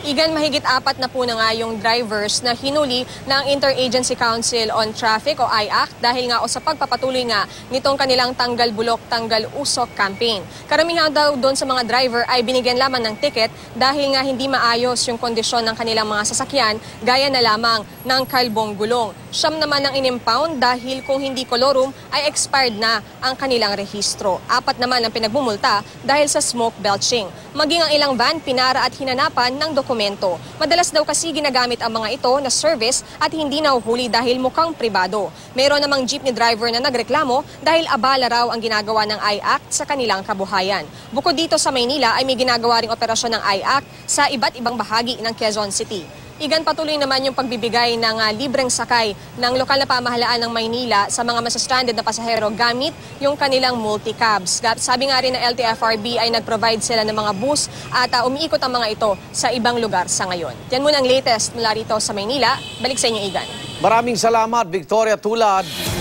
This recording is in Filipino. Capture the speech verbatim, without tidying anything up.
Igan, mahigit apat na po na nga yung drivers na hinuli ng Interagency Council on Traffic o I A C dahil nga o sa pagpapatuloy nga nitong kanilang tanggal bulok, tanggal usok campaign. Karamihan daw doon sa mga driver ay binigyan lamang ng ticket dahil nga hindi maayos yung kondisyon ng kanilang mga sasakyan gaya na lamang ng kalbong gulong. Siyam naman ang inimpound dahil kung hindi kolorum ay expired na ang kanilang rehistro. Apat naman ang pinagmumulta dahil sa smoke belching. Maging ang ilang van pinara at hinanapan ng dokumento. Madalas daw kasi ginagamit ang mga ito na service at hindi nahuhuli dahil mukhang pribado. Mayroon namang jeepney driver na nagreklamo dahil abala raw ang ginagawa ng I A C sa kanilang kabuhayan. Bukod dito sa Maynila ay may ginagawa ring operasyon ng I A C sa iba't ibang bahagi ng Quezon City. Igan, patuloy naman yung pagbibigay ng uh, libreng sakay ng lokal na pamahalaan ng Maynila sa mga masastranded na pasahero gamit yung kanilang multicabs. Sabi nga rin ng L T F R B ay nag-provide sila ng mga bus at uh, umiikot ang mga ito sa ibang lugar sa ngayon. Yan muna ang latest mula rito sa Maynila. Balik sa inyo, Igan. Maraming salamat, Victoria Tulad.